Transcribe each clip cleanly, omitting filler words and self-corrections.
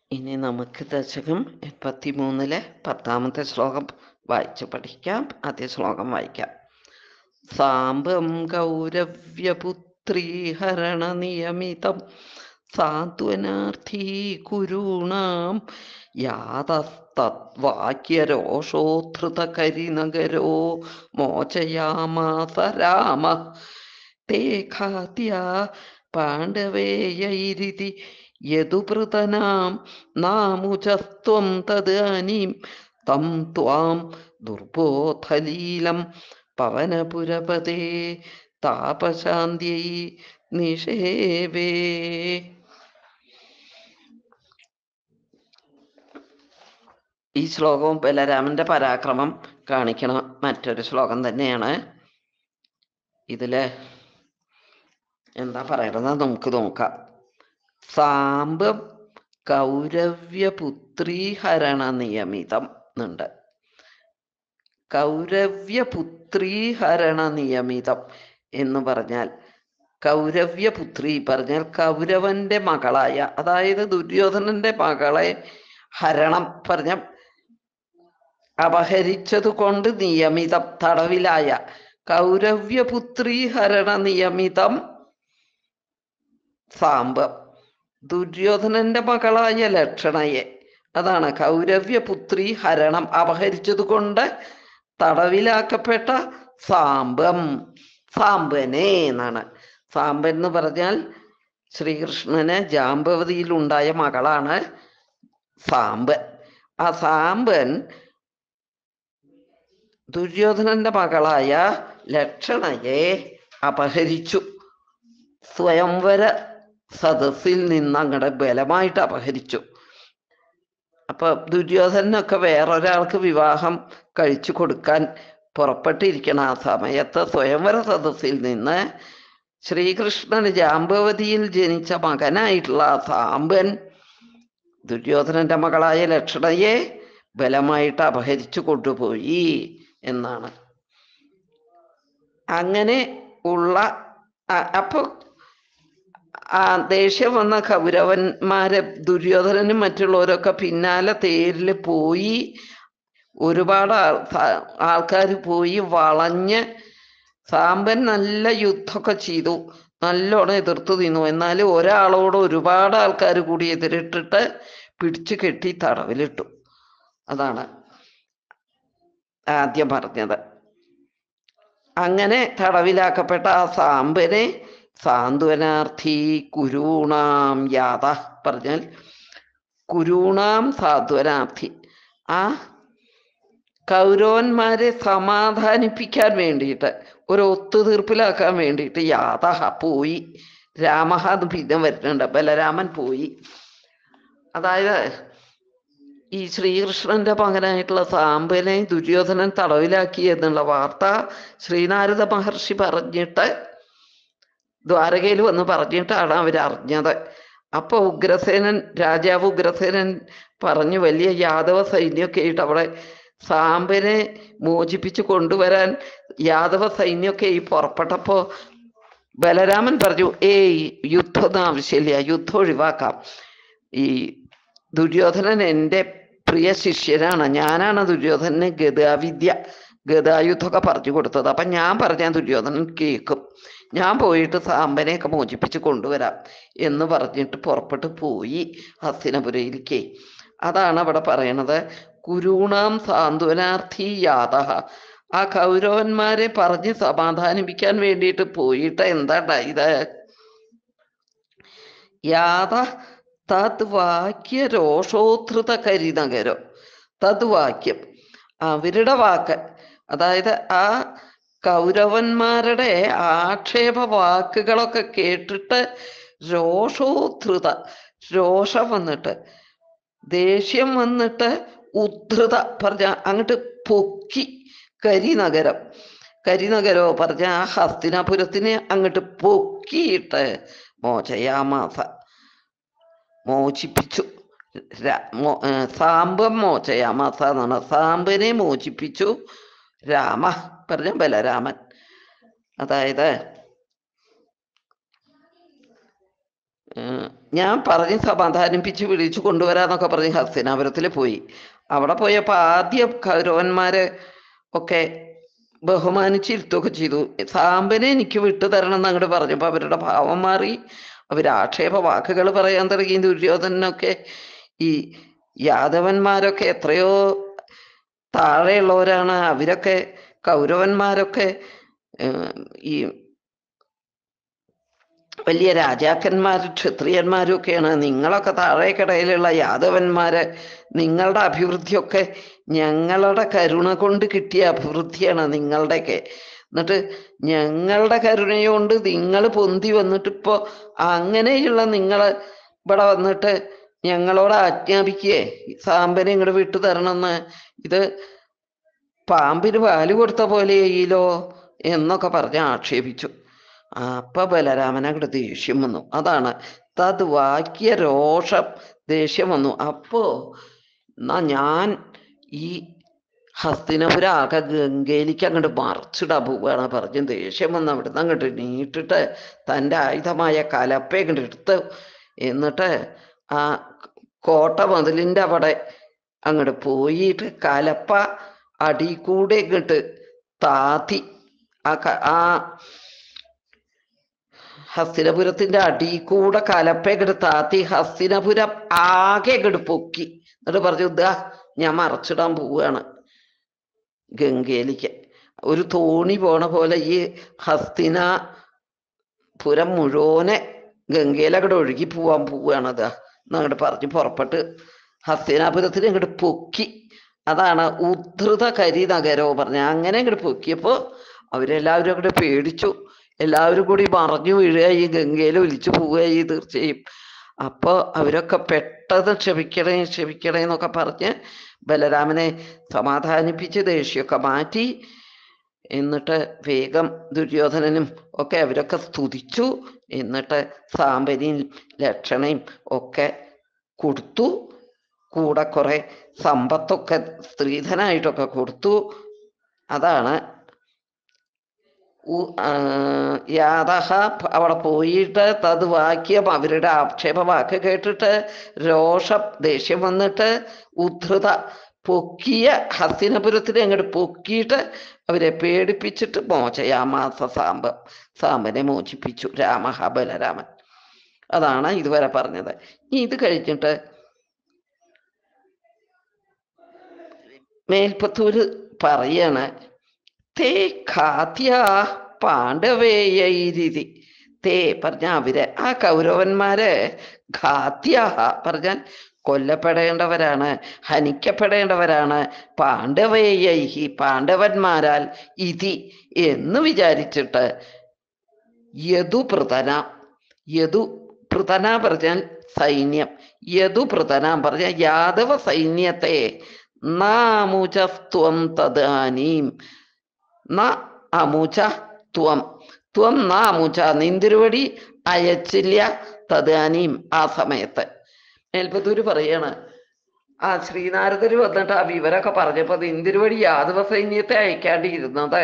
ഇനി നമുക്ക് ദശകം 83-ലെ 10-ാമത്തെ ശ്ലോകം വായിച്ചു പഠിക്കാം. ആദ്യ ശ്ലോകം വായിക്കാം. സാംബം കൗരവ്യപുത്രീഹരണ നിയമിതം സാന്ത്വനാർത്ഥീ കുരൂണാം യാതസ്തദ്വാക്യരോഷോദ്ധൃതകരിനഗരോ മോചയാമാസ രാമ തേ ഖാത്യാ പാണ്ഡവേയൈരിതി യദുപൃതനാം നാമുജസ്ത്വം തദാനീം തം ത്വാം ദുർബോധലീലം പവനപുരപതേ താപശാന്ത്यै നിഷേവേ. ഈ ശ്ലോകവും ബലരാമന്റെ പരാക്രമം കാണിക്കണ മറ്റൊരു ശ്ലോകം തന്നെയാണ്. ഇതില് എന്താ പറയണത് നമുക്ക് നോക്കാം. സാംബം കൗരവ്യപുത്രീഹരണ നിയമിതം എന്നുണ്ട്. കൗരവ്യപുത്രീഹരണ നിയമിതം എന്ന് പറഞ്ഞാൽ, കൗരവ്യപുത്രി പറഞ്ഞാൽ കൗരവന്റെ മകളായ, അതായത് ദുര്യോധനന്റെ മകളെ ഹരണം പറഞ്ഞ അപഹരിച്ചത് കൊണ്ട് നിയമിതം തടവിലായ കൗരവ്യപുത്രീഹരണ നിയമിതം സാംബം, ദുര്യോധനന്റെ മകളായ ലക്ഷണയെ, അതാണ് കൗരവ്യപുത്രി ഹരണം അപഹരിച്ചത് കൊണ്ട് തടവിലാക്കപ്പെട്ട സാംബം, സാംബനെ എന്നാണ്. സാംബൻ എന്ന് പറഞ്ഞാൽ ശ്രീകൃഷ്ണന് ജാമ്പവതിയിലുണ്ടായ മകളാണ് സാംബൻ. ആ സാംബൻ ദുര്യോധനന്റെ മകളായ ലക്ഷണയെ അപഹരിച്ചു. സ്വയംവര സദസ്സിൽ നിന്ന് അങ്ങടെ ബലമായിട്ട് അപഹരിച്ചു. അപ്പൊ ദുര്യോധനൊക്കെ വേറൊരാൾക്ക് വിവാഹം കഴിച്ചു കൊടുക്കാൻ പുറപ്പെട്ടിരിക്കണം. ആ സമയത്ത് സ്വയംവര സദസ്സിൽ നിന്ന് ശ്രീകൃഷ്ണന് ജാമ്പവതിയിൽ ജനിച്ച മകനായിട്ടുള്ള ആ സാംബൻ ദുര്യോധനന്റെ മകളായ ലക്ഷണയെ ബലമായിട്ട് അപഹരിച്ചു കൊണ്ടുപോയി എന്നാണ്. അങ്ങനെ ഉള്ള അപ്പൊ ആ ദേഷ്യം വന്ന കൗരവന്മാരെ ദുര്യോധനനും മറ്റുള്ളവരൊക്കെ പിന്നാലെ തേരിൽ പോയി, ഒരുപാട് ആൾക്കാർ പോയി വളഞ്ഞ്, സാംബൻ നല്ല യുദ്ധമൊക്കെ ചെയ്തു, നല്ലോണം എതിർത്തു നിന്നു. എന്നാലും ഒരാളോട് ഒരുപാട് ആൾക്കാർ കൂടി എതിരിട്ടിട്ട് പിടിച്ചു കെട്ടി തടവിലിട്ടു. അതാണ് ആദ്യം പറഞ്ഞത്. അങ്ങനെ തടവിലാക്കപ്പെട്ട ആ സാംബനെ സാന്ത്വനാർത്ഥി കുരൂണാം യാത പറഞ്ഞാൽ കുരൂണാം സാന്ത്വനാർത്ഥി, ആ കൗരവന്മാരെ സമാധാനിപ്പിക്കാൻ വേണ്ടിയിട്ട്, ഒരു ഒത്തുതീർപ്പിലാക്കാൻ വേണ്ടിയിട്ട് യാത പോയി. രാമഹ എന്ന് പിന്നെ വരുന്നുണ്ട്, ബലരാമൻ പോയി. അതായത് ഈ ശ്രീകൃഷ്ണന്റെ മകനായിട്ടുള്ള സാംബനെ ദുര്യോധനൻ തടവിലാക്കി എന്നുള്ള വാർത്ത ശ്രീനാരദ മഹർഷി പറഞ്ഞിട്ട്, ദ്വാരകയിൽ വന്ന് പറഞ്ഞിട്ടാണ് അവരറിഞ്ഞത്. അപ്പൊ ഉഗ്രസേനൻ, രാജാവ് ഉഗ്രസേനൻ പറഞ്ഞു, വലിയ യാദവ സൈന്യമൊക്കെ ആയിട്ട് അവിടെ സാംബനെ മോചിപ്പിച്ചു കൊണ്ടുവരാൻ യാദവ സൈന്യമൊക്കെ ഈ പുറപ്പെട്ടപ്പോ ബലരാമൻ പറഞ്ഞു, യുദ്ധമൊന്നും ആവശ്യമില്ല, യുദ്ധം ഒഴിവാക്കാം. ഈ ദുര്യോധനൻ എൻ്റെ പ്രിയ ശിഷ്യനാണ്, ഞാനാണ് ദുര്യോധനന് ഗദായുദ്ധമൊക്കെ പറഞ്ഞു കൊടുത്തത്. അപ്പൊ ഞാൻ പറഞ്ഞാൽ ദുര്യോധനൻ കേൾക്കും, ഞാൻ പോയിട്ട് സാംബനെയൊക്കെ മോചിപ്പിച്ച് കൊണ്ടുവരാം എന്ന് പറഞ്ഞിട്ട് പുറപ്പെട്ടു പോയി ഹസ്തിനപുരയിലേക്ക്. അതാണ് അവിടെ പറയണത്, കുരൂണാം സാന്ത്വനാർത്ഥി യാത. ആ കൗരവന്മാരെ പറഞ്ഞ് സമാധാനിപ്പിക്കാൻ വേണ്ടിയിട്ട് പോയിട്ട് എന്താ ഇത്, യാത തത് വാക്യ രോഷോദ്ധൃത കരിനഗരോ, തത് വാക്യം അവരുടെ വാക്ക്, അതായത് ആ കൗരവന്മാരുടെ ആക്ഷേപ വാക്കുകളൊക്കെ കേട്ടിട്ട് രോഷോദ്ധൃത, രോഷം വന്നിട്ട്, ദേഷ്യം വന്നിട്ട്, ഉദ്ധൃത പറഞ്ഞ അങ്ങോട്ട് പൊക്കി, കരിനഗരം, കരിനഗരോ പറഞ്ഞ ആ ഹസ്തിനാപുരത്തിനെ അങ്ങോട്ട് പൊക്കിയിട്ട് മോചയാമാസ മോചിപ്പിച്ചു. സാംബം മോചയാമാസ എന്നാണ്, സാംബനെ മോചിപ്പിച്ചു രാമ പറഞ്ഞ ബലരാമൻ. അതായത് ഞാൻ പറഞ്ഞ് സമാധാനിപ്പിച്ച് വിളിച്ചു കൊണ്ടുവരാന്നൊക്കെ പറഞ്ഞ് ഹസ്തിനാപുരത്തിൽ പോയി. അവിടെ പോയപ്പോൾ ആദ്യം കൗരവന്മാരെ ഒക്കെ ബഹുമാനിച്ചിരുത്തുകയൊക്കെ ചെയ്തു. സാമ്പനെ എനിക്ക് വിട്ടു തരണം എന്ന് അങ്ങോട്ട് പറഞ്ഞപ്പോൾ അവരുടെ ഭാവം മാറി. അവർ ആക്ഷേപ വാക്കുകൾ പറയാൻ തുടങ്ങി. ദുര്യോധനൊക്കെ ഈ യാദവന്മാരൊക്കെ എത്രയോ താഴെയുള്ളവരാണ്. അവരൊക്കെ കൗരവന്മാരൊക്കെ ഈ വലിയ രാജാക്കന്മാരും ക്ഷത്രിയന്മാരും ഒക്കെയാണ്. നിങ്ങളൊക്കെ താഴേക്കിടയിലുള്ള യാദവന്മാര്, നിങ്ങളുടെ അഭിവൃദ്ധിയൊക്കെ ഞങ്ങളുടെ കരുണ കൊണ്ട് കിട്ടിയ അഭിവൃദ്ധിയാണ് നിങ്ങളുടെയൊക്കെ. എന്നിട്ട് ഞങ്ങളുടെ കരുണയുകൊണ്ട് നിങ്ങൾ പൊന്തി വന്നിട്ട് ഇപ്പോ അങ്ങനെയുള്ള നിങ്ങൾ ഇവിടെ വന്നിട്ട് ഞങ്ങളോട് ആജ്ഞാപിക്കേ സാമ്പനെ ഇങ്ങോട്ട് വിട്ടു തരണമെന്ന്. ഇത് പാമ്പിന് പാല് കൊടുത്ത പോലെയല്ലോ എന്നൊക്കെ പറഞ്ഞ് ആക്ഷേപിച്ചു. അപ്പൊ ബലരാമനങ്ങോട്ട് ദേഷ്യം വന്നു. അതാണ് തത് വാക്യ രോഷം, ദേഷ്യം വന്നു. അപ്പോ എന്നാ ഞാൻ ഈ ഹസ്തിനപുരം ആകെ ഗംഗയിലേക്ക് അങ്ങോട്ട് മറിച്ചിടാൻ പോവുകയാണ് പറഞ്ഞ് ദേഷ്യം വന്ന് അവിടുന്ന് അങ്ങോട്ട് നീട്ടിട്ട് തൻ്റെ ആയുധമായ കലപ്പ അങ്ങോട്ട് എടുത്ത് എന്നിട്ട് ആ കോട്ട മതിലിൻ്റെ അവിടെ അങ്ങോട്ട് പോയിട്ട് കലപ്പ അടി കൂടെ ഇങ്ങോട്ട് താത്തി ആ ഹസ്തിനപുരത്തിന്റെ അടി കൂടെ കലപ്പ താത്തി ഹസ്തിനപുരം ആകെ പൊക്കി. എന്നിട്ട് പറഞ്ഞു, ഇതാ ഞാൻ മറച്ചിടാൻ പോവുകയാണ് ഗംഗയിലേക്ക്. ഒരു തോണി പോണ പോലെ ഈ ഹസ്തിനാപുരം മുഴുവനെ ഗംഗയിലങ്ങോട്ട് ഒഴുകി പോവാൻ പോവുകയാണ്. അതാ എന്നങ്ങോട്ട് പറഞ്ഞ് പുറപ്പെട്ട് ഹസ്തിനാപുരത്തിന് അങ്ങോട്ട് പൊക്കി. അതാണ് ഉദ്ധൃത കരി നഗരോ പറഞ്ഞ. അങ്ങനെ അങ്ങോട്ട് പൊക്കിയപ്പോ അവരെല്ലാവരും അങ്ങോട്ട് പേടിച്ചു. എല്ലാവരും കൂടി മറഞ്ഞു വീഴുകയായി, ഗംഗയിൽ ഒലിച്ചു പോവുകയായി തീർച്ചയായും. അപ്പൊ അവരൊക്കെ പെട്ടെന്ന് ക്ഷമിക്കണേ ക്ഷമിക്കണേ എന്നൊക്കെ പറഞ്ഞ് ബലരാമനെ സമാധാനിപ്പിച്ച് ദേഷ്യമൊക്കെ മാറ്റി. എന്നിട്ട് വേഗം ദുര്യോധനനും ഒക്കെ അവരൊക്കെ സ്തുതിച്ചു. എന്നിട്ട് സാമ്പനെയും ലക്ഷണയും ഒക്കെ കൊടുത്തു. കൂടെ കുറെ സമ്പത്തൊക്കെ സ്ത്രീധനായിട്ടൊക്കെ കൊടുത്തു. അതാണ് യാതഹ അവിടെ പോയിട്ട് തത് വാക്യം, അവരുടെ ആക്ഷേപ വാക്ക് കേട്ടിട്ട് രോഷം, ദേഷ്യം വന്നിട്ട് ഉദ്ധൃത പൊക്കിയ ഹസ്തിനപുരത്തിന് അങ്ങോട്ട് പൊക്കിയിട്ട് അവരെ പേടിപ്പിച്ചിട്ട് മോചയാമാസ സാമ്പനെ മോചിപ്പിച്ചു രാമഹ ബലരാമൻ. അതാണ് ഇതുവരെ പറഞ്ഞത്. ഇനി ഇത് കഴിഞ്ഞിട്ട് മേൽപ്പത്തൂര് പറയാണ്, തേ ഖാത്യ പാണ്ഡവേയൈരിതി. തേ പറഞ്ഞ അവര്, ആ കൗരവന്മാര്, ഘാത്യ പറഞ്ഞാൽ കൊല്ലപ്പെടേണ്ടവരാണ്, ഹനിക്കപ്പെടേണ്ടവരാണ്, പാണ്ഡവേയൈഹി പാണ്ഡവന്മാരാൽ, ഇതി എന്ന് വിചാരിച്ചിട്ട്, യദുപൃതന, യദുപൃതന പറഞ്ഞാൽ സൈന്യം, യദുപൃതന പറഞ്ഞാൽ യാദവ സൈന്യത്തെ നാമുചസ്ത്വം തദാനീം, ന അമുച ത്വം, ത്വം ന അമുച നിന്തിരുവടി അയച്ചില്ല, തദാനീം ആ സമയത്ത്. മേൽപ്പത്തൂര് പറയാണ്, ആ ശ്രീനാരദര് വന്നിട്ട് ആ വിവരമൊക്കെ പറഞ്ഞപ്പോ നിന്തിരുവടി യാദവ സൈന്യത്തെ അയക്കാണ്ടിരുന്നത്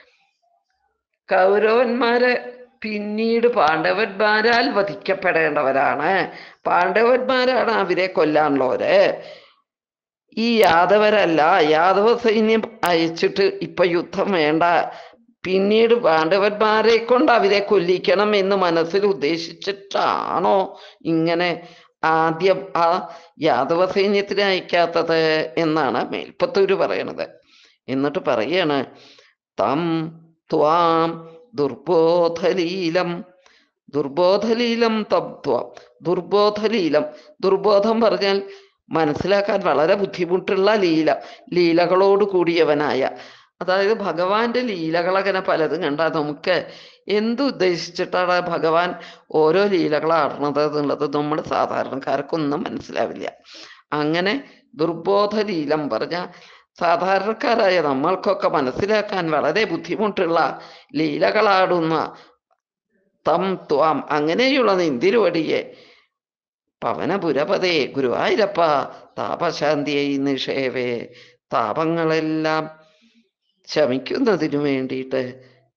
കൗരവന്മാര് പിന്നീട് പാണ്ഡവന്മാരാൽ വധിക്കപ്പെടേണ്ടവരാണ്, പാണ്ഡവന്മാരാണ് അവരെ കൊല്ലാനുള്ളവര്, ഈ യാദവരല്ല. യാദവ സൈന്യം അയച്ചിട്ട് ഇപ്പൊ യുദ്ധം വേണ്ട, പിന്നീട് പാണ്ഡവന്മാരെ കൊണ്ട് അവരെ കൊല്ലിക്കണം എന്ന് മനസ്സിൽ ഉദ്ദേശിച്ചിട്ടാണോ ഇങ്ങനെ ആദ്യം ആ യാദവ സൈന്യത്തിനെ അയക്കാത്തത് എന്നാണ് മേൽപ്പത്തൂര് പറയണത്. എന്നിട്ട് പറയാണ്, തം ത്വാം ദുർബോധലീലം, ദുർബോധലീലം തം ത്വാം, ദുർബോധലീലം, ദുർബോധം പറഞ്ഞാൽ മനസ്സിലാക്കാൻ വളരെ ബുദ്ധിമുട്ടുള്ള ലീലകളോട് കൂടിയവനായ, അതായത് ഭഗവാന്റെ ലീലകളങ്ങനെ പലതും കണ്ടാൽ നമുക്ക് എന്തുദ്ദേശിച്ചിട്ടാണ് ഭഗവാൻ ഓരോ ലീലകളാടുന്നത് എന്നുള്ളത് നമ്മൾ സാധാരണക്കാർക്കൊന്നും മനസ്സിലാവില്ല. അങ്ങനെ ദുർബോധലീലം പറഞ്ഞ സാധാരണക്കാരായ നമ്മൾക്കൊക്കെ മനസ്സിലാക്കാൻ വളരെ ബുദ്ധിമുട്ടുള്ള ലീലകളാടുന്ന തം ത്വാം അങ്ങനെയുള്ള നിന്തിരുവടിയെ, പവനപുരപതേ ഗുരുവായൂരപ്പ താപശാന്തിയെ നിഷേവേ, താപങ്ങളെല്ലാം ശമിക്കുന്നതിനു വേണ്ടിയിട്ട്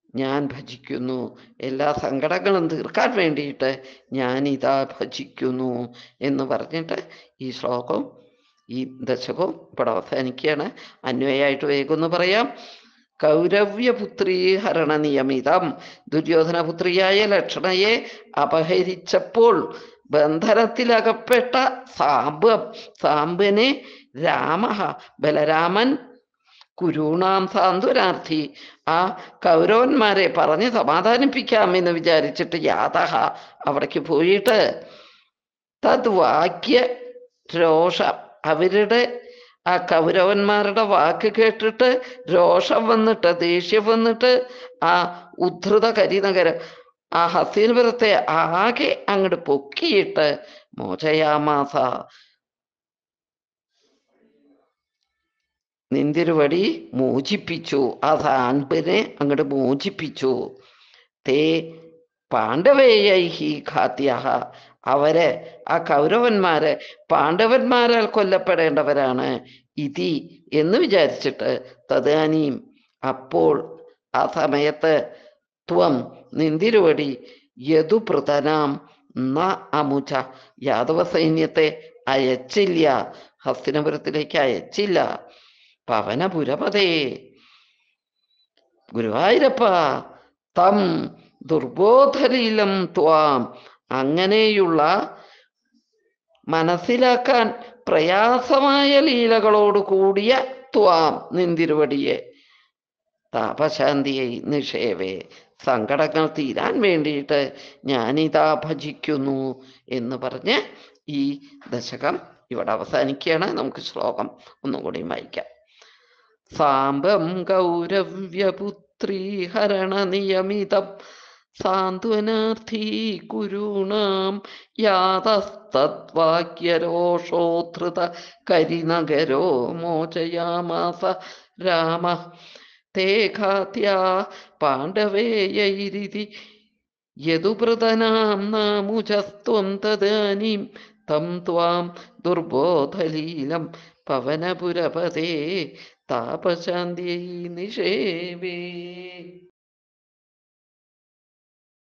ഞാൻ ഭജിക്കുന്നു. എല്ലാ സങ്കടങ്ങളും തീർക്കാൻ വേണ്ടിയിട്ട് ഞാനിതാ ഭജിക്കുന്നു എന്ന് പറഞ്ഞിട്ട് ഈ ശ്ലോകം, ഈ ദശകവും ഇവിടെ അവസാനിക്കുകയാണ്. അന്വയമായിട്ട് വേഗം ഒന്ന് പറയാം. കൗരവ്യപുത്രീഹരണ നിയമിതം, ദുര്യോധനപുത്രിയായ ലക്ഷണയെ അപഹരിച്ചപ്പോൾ ബന്ധനത്തിലകപ്പെട്ട സാമ്പനെ രാമ, ബലരാമൻ കുരുണാം സാന്ത്വനാർത്ഥി, ആ കൗരവന്മാരെ പറഞ്ഞ് സമാധാനിപ്പിക്കാമെന്ന് വിചാരിച്ചിട്ട് യാതഹ, അവിടേക്ക് പോയിട്ട് തദ് വാക്യ രോഷം, അവരുടെ ആ കൗരവന്മാരുടെ വാക്ക് കേട്ടിട്ട് രോഷം വന്നിട്ട്, ദേഷ്യം വന്നിട്ട് ആ ഉദ്ധൃത കരിനഗരം, ആ ഹസ്തിനപുരത്തെ ആകെ അങ്ങോട്ട് പൊക്കിയിട്ട് മോചയാമാസ, നിന്തിരുവടി മോചിപ്പിച്ചു, ആ സാൻപിനെ അങ്ങോട്ട് മോചിപ്പിച്ചു. തേ പാണ്ഡവേയൈഹി ഘാത്യ, അവരെ, ആ കൗരവന്മാര് പാണ്ഡവന്മാരാൽ കൊല്ലപ്പെടേണ്ടവരാണ്, ഇതി എന്ന് വിചാരിച്ചിട്ട്, തദാനീം അപ്പോൾ, ആ സമയത്ത്, ത്വം നിന്തിരുവടി യദുപൃതനാം ന അമുച, യാദവ സൈന്യത്തെ അയച്ചില്ല, ഹസ്തിനപുരത്തിലേക്ക് അയച്ചില്ല. പവനപുരപതേ, ഗുരുവായൂരപ്പ, തം ദുർബോധലീലം ത്വാം, അങ്ങനെയുള്ള മനസ്സിലാക്കാൻ പ്രയാസമായ ലീലകളോട് കൂടിയ ത്വാം നിന്തിരുവടിയെ, താപശാന്തിയെ നിഷേവേ, സങ്കടങ്ങൾ തീരാൻ വേണ്ടിയിട്ട് ഞാനിതാ ഭജിക്കുന്നു എന്ന് പറഞ്ഞ് ഈ ദശകം ഇവിടെ അവസാനിക്കുകയാണ്. നമുക്ക് ശ്ലോകം ഒന്നുകൂടി വായിക്കാം. സാംബം ഗൗരവ്യപുത്രീഹരണ നിയമിതം സാന്ത്വനാർത്ഥീ കുരുണാം യാതസ്തദ്വാക്യരോഷോധൃത കരിനഗരോ മോചയാമാസ രാമ. തേ ഘാത്യാ പാണ്ഡവേയൈരിതി യദുപൃതനാം നാമുജസ്ത്വം തദാനീം തം ത്വാം ദുർബോധലീലം പവനപുരപതേ താപശാന്ത്യൈ നിഷേവേ.